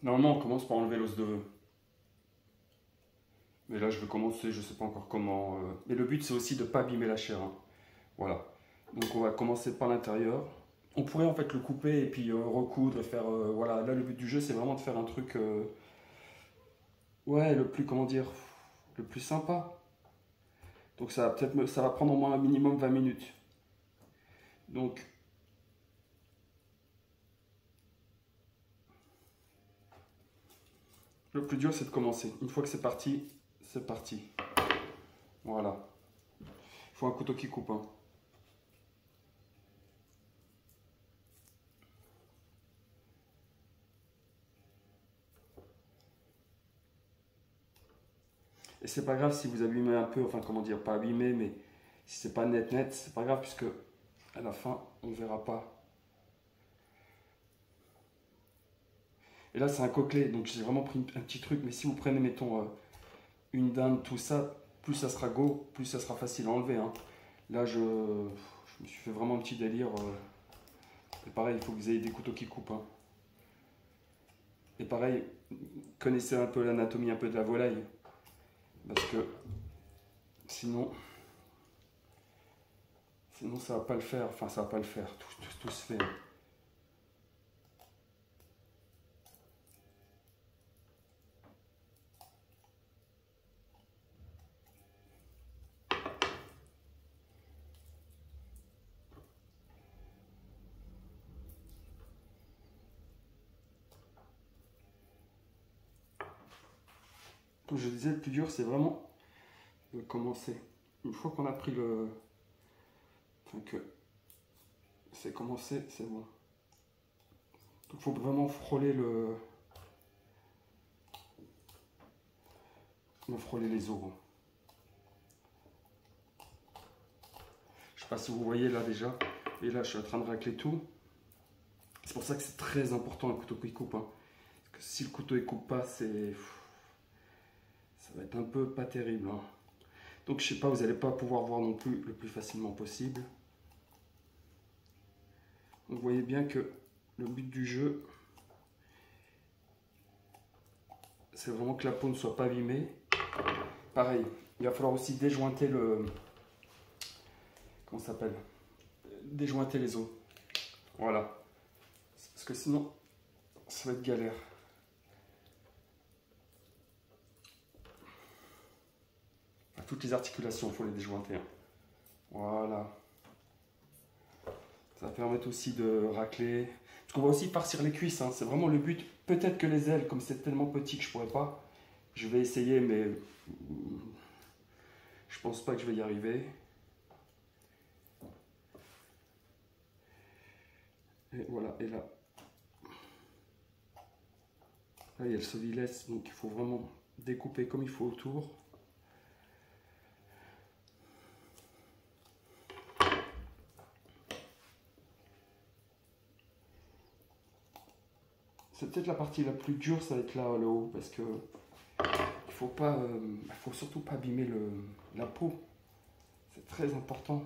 Normalement, on commence par enlever l'os de veau. Mais là, je vais commencer, je ne sais pas encore comment. Mais le but, c'est aussi de ne pas abîmer la chair, hein. Voilà. Donc, on va commencer par l'intérieur. On pourrait en fait le couper et puis recoudre et faire. Voilà, là, le but du jeu, c'est vraiment de faire un truc. Ouais, le plus, comment dire, le plus sympa. Donc, ça va peut-être, ça va prendre au moins un minimum 20 minutes. Donc, le plus dur, c'est de commencer. Une fois que c'est parti, c'est parti. Voilà. Il faut un couteau qui coupe, hein. Et c'est pas grave si vous abîmez un peu, enfin comment dire, pas abîmé, mais si c'est pas net net, c'est pas grave puisque à la fin, on ne verra pas. Et là, c'est un coquelet, donc j'ai vraiment pris un petit truc, mais si vous prenez, mettons, une dinde, tout ça, plus ça sera go, plus ça sera facile à enlever, hein. Là, je me suis fait vraiment un petit délire. Et pareil, il faut que vous ayez des couteaux qui coupent, hein. Et pareil, connaissez un peu l'anatomie un peu de la volaille. Parce que sinon ça va pas le faire. Enfin, ça va pas le faire. Tout se fait. Comme je disais, le plus dur, c'est vraiment de commencer. Une fois qu'on a pris le... Enfin, que c'est commencé, c'est bon. Donc, il faut vraiment frôler le... frôler les os. Je sais pas si vous voyez là déjà. Et là, je suis en train de racler tout. C'est pour ça que c'est très important un couteau qui coupe, hein. Parce que si le couteau ne coupe pas, c'est... ça va être un peu pas terrible, hein. Donc je sais pas, vous n'allez pas pouvoir voir non plus le plus facilement possible. Donc, vous voyez bien que le but du jeu, c'est vraiment que la peau ne soit pas abîmée. Pareil, il va falloir aussi déjointer le... Comment ça s'appelle? Déjointer les os. Voilà. Parce que sinon, ça va être galère. Toutes les articulations, il faut les déjointer, hein. Voilà. Ça va permettre aussi de racler. Parce qu'on va aussi farcir les cuisses, hein. C'est vraiment le but. Peut-être que les ailes, comme c'est tellement petit que je pourrais pas, je vais essayer, mais je pense pas que je vais y arriver. Et voilà, et là. Là, il y a le sovilès, donc il faut vraiment découper comme il faut autour. C'est peut-être la partie la plus dure, ça va être là, le haut, parce que il faut pas, faut surtout pas abîmer la peau. C'est très important.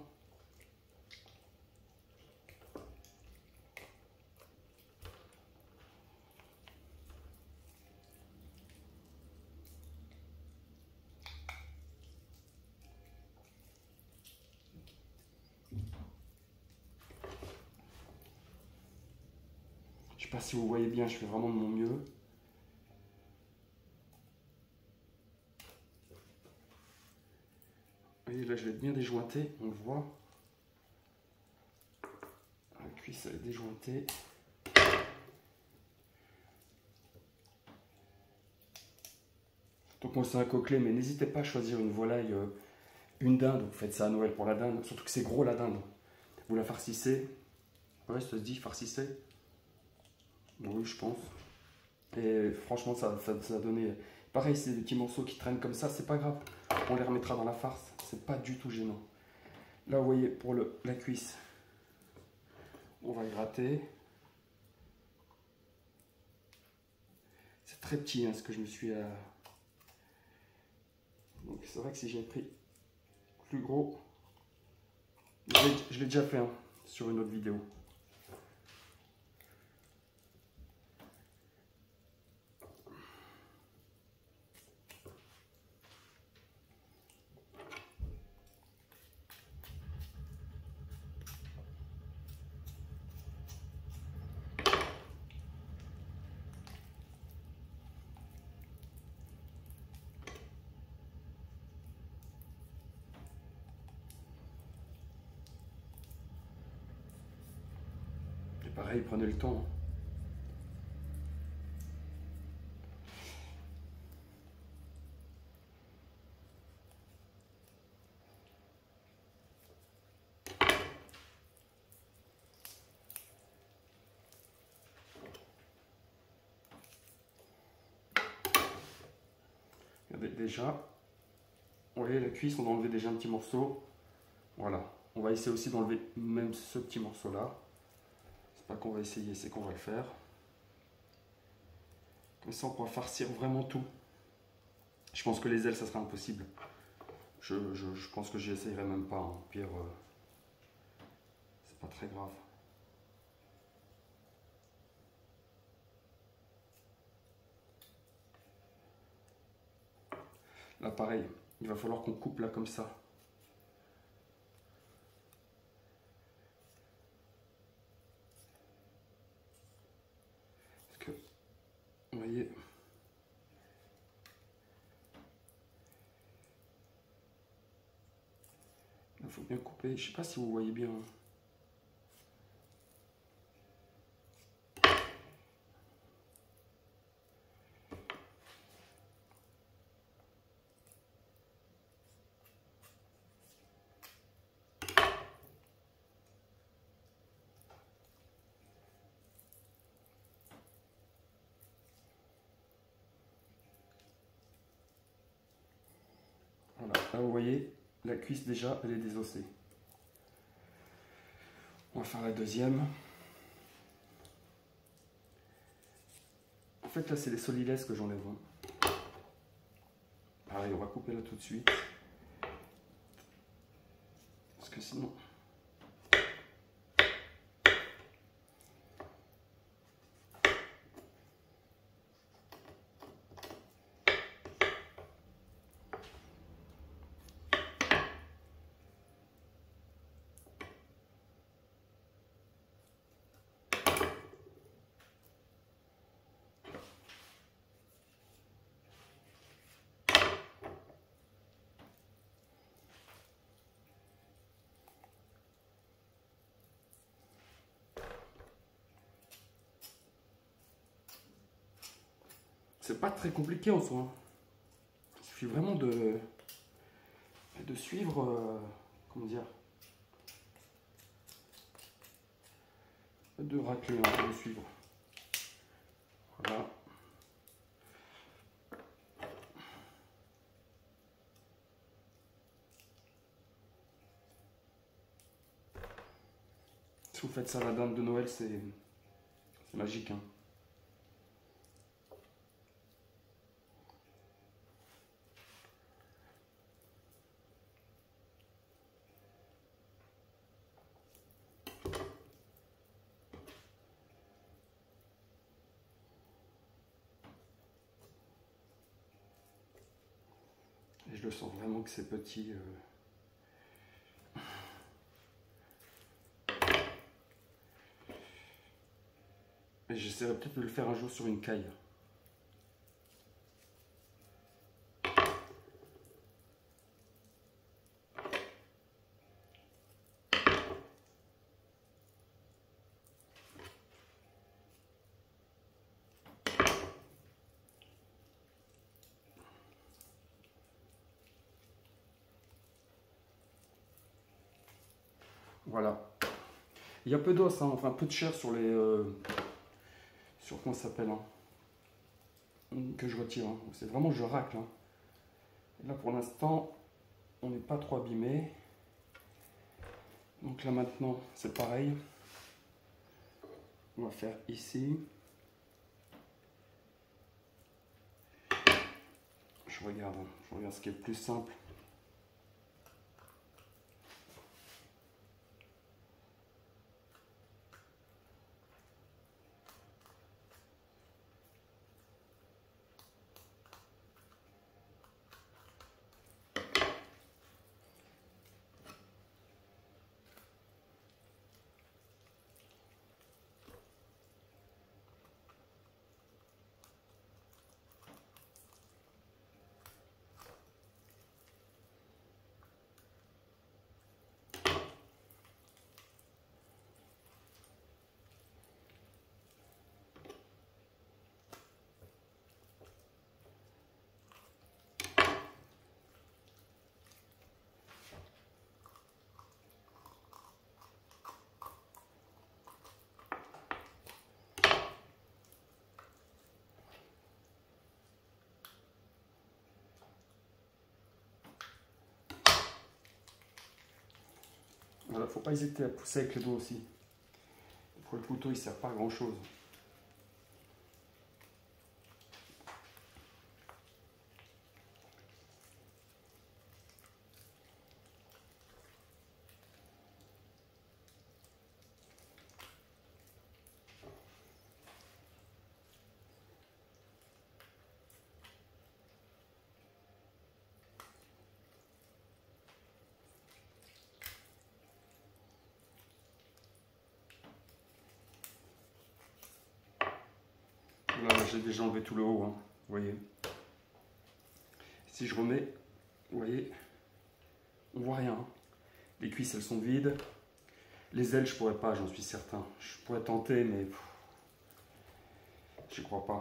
Je sais pas si vous voyez bien, je fais vraiment de mon mieux. Vous voyez, là, je vais être bien déjointé, on le voit. La cuisse, elle est déjointée. Donc moi, c'est un coquelet, mais n'hésitez pas à choisir une volaille, une dinde. Vous faites ça à Noël pour la dinde, surtout que c'est gros la dinde. Vous la farcissez. Ouais, ça se dit, farcissez. Oui, je pense. Et franchement, ça a donné... Pareil, c'est des petits morceaux qui traînent comme ça, c'est pas grave. On les remettra dans la farce, c'est pas du tout gênant. Là, vous voyez, pour la cuisse, on va gratter. C'est très petit, hein, ce que je me suis... Donc c'est vrai que si j'ai pris plus gros, je l'ai déjà fait, hein, sur une autre vidéo. Pareil, prenez le temps. Regardez, déjà, vous voyez la cuisse, on a enlevé déjà un petit morceau. Voilà, on va essayer aussi d'enlever même ce petit morceau là. C'est pas qu'on va essayer, c'est qu'on va le faire. Comme ça on pourra farcir vraiment tout. Je pense que les ailes ça sera impossible. Je pense que j'y essayerai même pas, hein. Pire, c'est pas très grave. Là pareil, il va falloir qu'on coupe là comme ça. Parce que, vous voyez, il faut bien couper. Je sais pas si vous voyez bien. Voilà, là vous voyez, la cuisse déjà elle est désossée. On va faire la deuxième. En fait là c'est les solides que j'enlève. Pareil, on va couper là tout de suite. Parce que sinon... C'est pas très compliqué en soi. Il suffit vraiment de suivre, comment dire, de racler, de suivre. Voilà. Si vous faites ça à la dinde de Noël, c'est magique, hein. Et je le sens vraiment que c'est petit. Et j'essaierai peut-être de le faire un jour sur une caille. Voilà. Il y a peu d'os, hein, enfin peu de chair sur les... sur comment ça s'appelle, hein, que je retire. Hein. C'est vraiment, je racle. Hein. Et là pour l'instant, on n'est pas trop abîmé. Donc là maintenant, c'est pareil. On va faire ici. Je regarde ce qui est le plus simple. Voilà, faut pas hésiter à pousser avec les doigts aussi. Pour le couteau, il sert pas à grand chose. Là, j'ai déjà enlevé tout le haut, hein, vous voyez. Si je remets, vous voyez, on voit rien. Les cuisses, elles sont vides. Les ailes, je pourrais pas, j'en suis certain. Je pourrais tenter, mais j'y crois pas.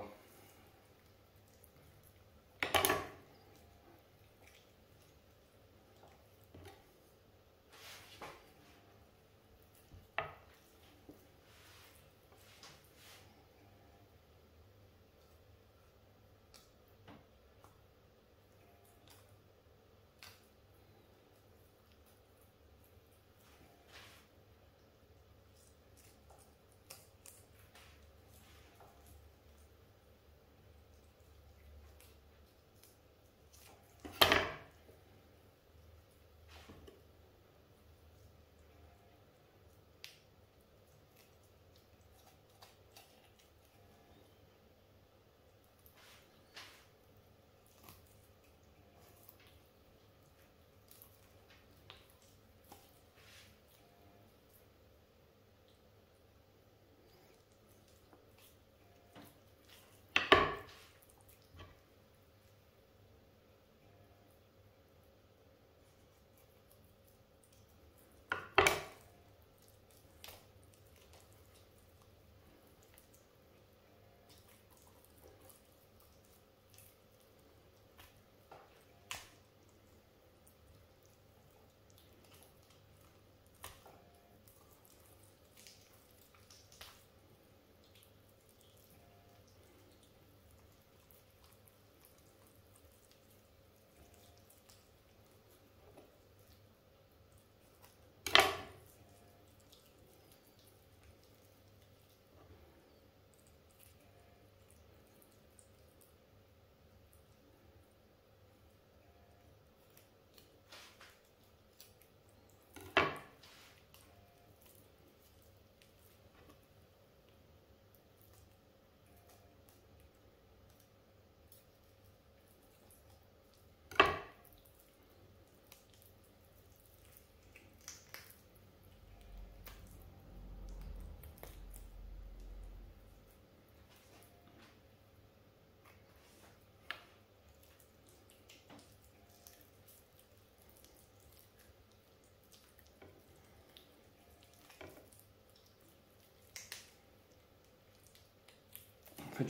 En fait,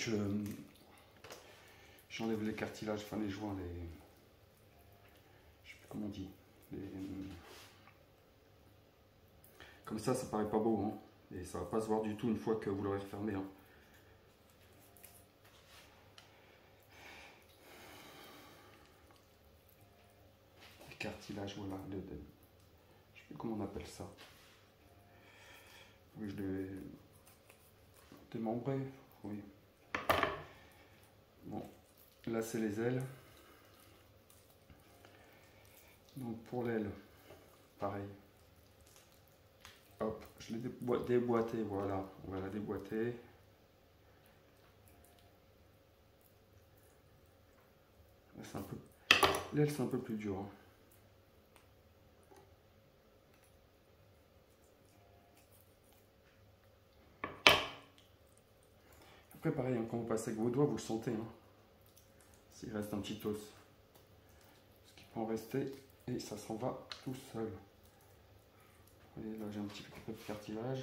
j'enlève les cartilages, enfin les joints, je sais plus comment on dit. Comme ça paraît pas beau, hein. Et ça va pas se voir du tout une fois que vous l'aurez refermé, hein. Les cartilages, voilà. Je sais plus comment on appelle ça. Oui, je l'ai démembré, oui. Bon, là c'est les ailes. Donc pour l'aile, pareil. Hop, je l'ai déboîté, voilà. On va la déboîter. L'aile c'est un peu plus dur, hein. Après pareil, hein, quand vous passez avec vos doigts, vous le sentez, hein. S'il reste un petit os. Ce qui peut en rester et ça s'en va tout seul. Vous voyez, là j'ai un petit peu de cartilage.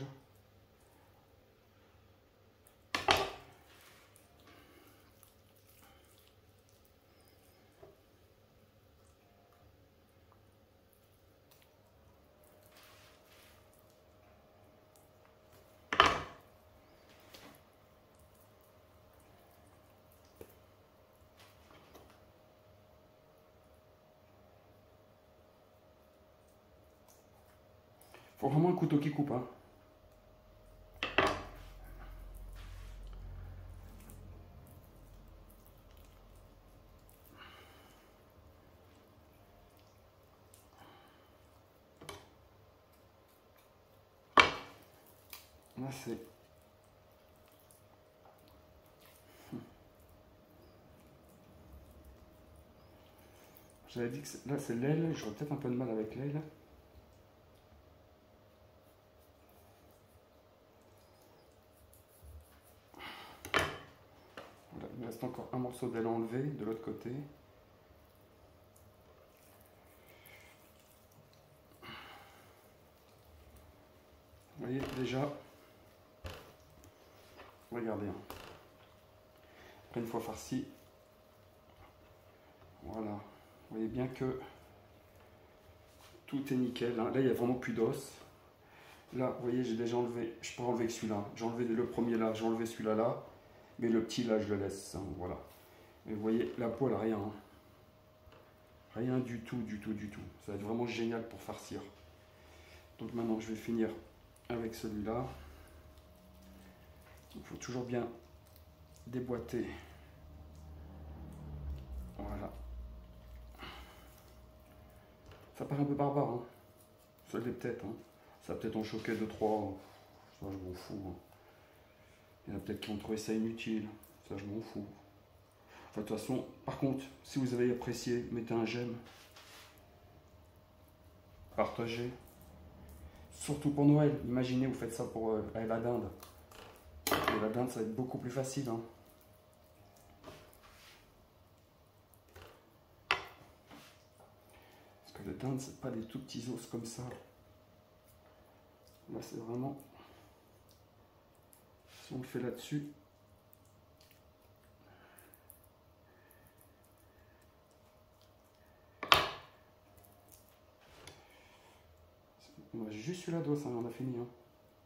Faut vraiment un couteau qui coupe, hein. Là c'est... J'avais dit que là c'est l'aile, j'aurais peut-être un peu de mal avec l'aile. Voilà, il me reste encore un morceau d'aile enlevé de l'autre côté. Vous voyez déjà, regardez, hein. Après une fois farci, voilà, vous voyez bien que tout est nickel, hein. Là il n'y a vraiment plus d'os. Là vous voyez j'ai déjà enlevé, je peux enlever que celui-là, j'ai enlevé le premier là, j'ai enlevé celui-là là, mais le petit là je le laisse, hein, voilà. Mais vous voyez la peau elle a rien, hein. Rien du tout, du tout, du tout. Ça va être vraiment génial pour farcir. Donc maintenant je vais finir avec celui-là. Il faut toujours bien déboîter. Voilà. Ça paraît un peu barbare, hein. Ça l'est peut-être, hein. Ça va peut-être en choquer 2-3. Ça je m'en fous, hein. Il y en a peut-être qui vont trouver ça inutile. Ça je m'en fous. Enfin, de toute façon, par contre, si vous avez apprécié, mettez un j'aime. Partagez. Surtout pour Noël. Imaginez, vous faites ça pour la dinde. Et la dinde, ça va être beaucoup plus facile, hein. Parce que le dinde, c'est pas des tout petits os comme ça. Là, c'est vraiment... Si on le fait là-dessus... Juste celui-là d'os, hein, on a fini, hein.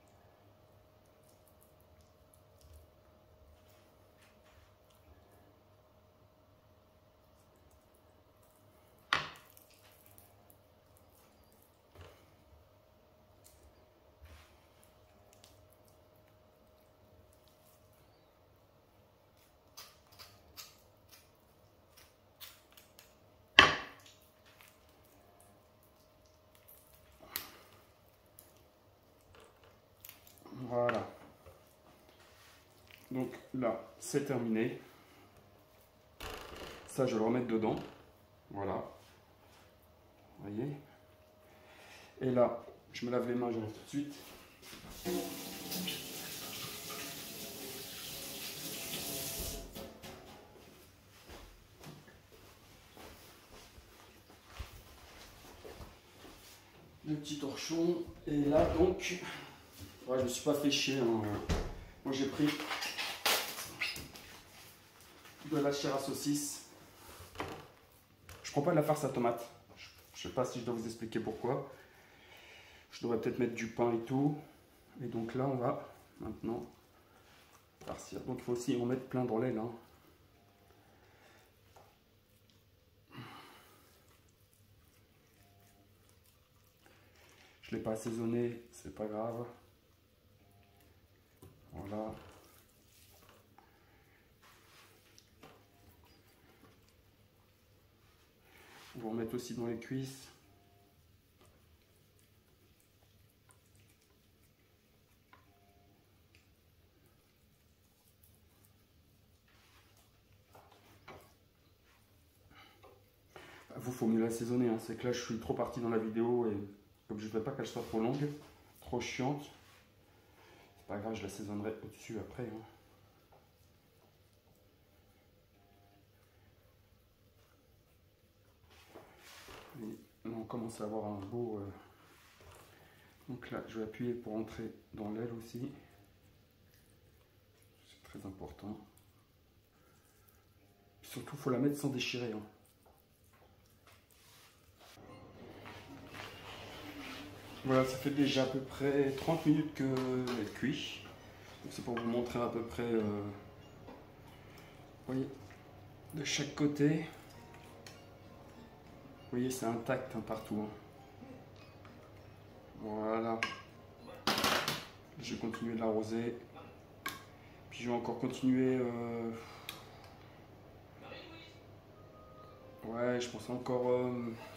Voilà. Donc là, c'est terminé. Ça, je vais le remettre dedans. Voilà. Vous voyez. Et là, je me lave les mains, j'arrive tout de suite. Le petit torchon. Et là, donc, ouais, je me suis pas fait chier, hein. Moi, j'ai pris de la chair à saucisse. Je prends pas de la farce à tomate. Je sais pas si je dois vous expliquer pourquoi. Je devrais peut-être mettre du pain et tout. Et donc là, on va maintenant farcir. Donc il faut aussi en mettre plein dans l'aile, hein. Je l'ai pas assaisonné, c'est pas grave. Voilà. On va en mettre aussi dans les cuisses. Vous, faut mieux l'assaisonner, hein. C'est que là, je suis trop parti dans la vidéo et comme je ne veux pas qu'elle soit trop longue, trop chiante, c'est pas grave, je l'assaisonnerai au-dessus après, hein. Et là, on commence à avoir un beau... Donc là, je vais appuyer pour entrer dans l'aile aussi. C'est très important. Surtout, il faut la mettre sans déchirer, hein. Voilà, ça fait déjà à peu près 30 minutes que elle cuit. C'est pour vous montrer à peu près, vous voyez, de chaque côté. Vous voyez, c'est intact, hein, partout, hein. Voilà. Je vais continuer de l'arroser. Puis je vais encore continuer. Ouais, je pense encore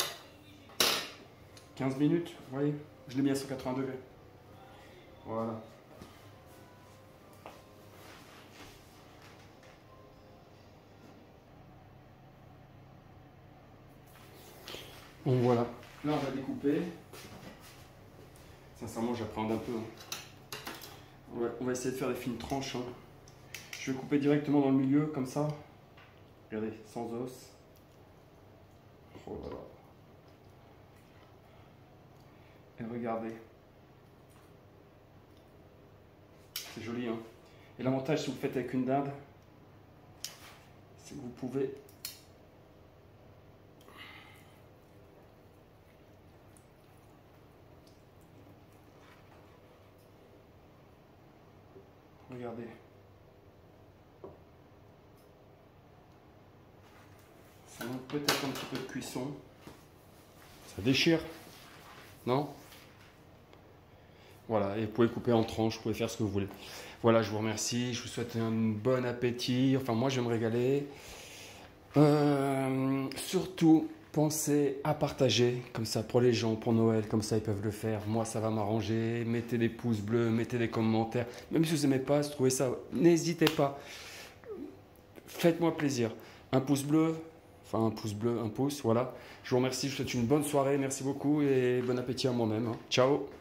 15 minutes. Vous voyez, je l'ai mis à 180 degrés. Voilà. Bon, voilà. Là, on va découper. Sincèrement, j'appréhende un peu. Ouais, on va essayer de faire des fines tranches. Hein. Je vais couper directement dans le milieu, comme ça. Regardez, sans os. Oh là là. Et regardez. C'est joli, hein. Et l'avantage, si vous le faites avec une dinde, c'est que vous pouvez... Regardez. Ça manque peut-être un petit peu de cuisson. Ça déchire, non? Voilà, et vous pouvez couper en tranches, vous pouvez faire ce que vous voulez. Voilà, je vous remercie, je vous souhaite un bon appétit. Enfin, moi, je vais me régaler. Surtout, pensez à partager, comme ça, pour les gens, pour Noël, comme ça, ils peuvent le faire. Moi, ça va m'arranger. Mettez des pouces bleus, mettez des commentaires. Même si vous n'aimez pas, si vous trouvez ça, n'hésitez pas. Faites-moi plaisir. Un pouce bleu, enfin un pouce bleu, un pouce, voilà. Je vous remercie, je vous souhaite une bonne soirée, merci beaucoup et bon appétit à moi-même. Ciao!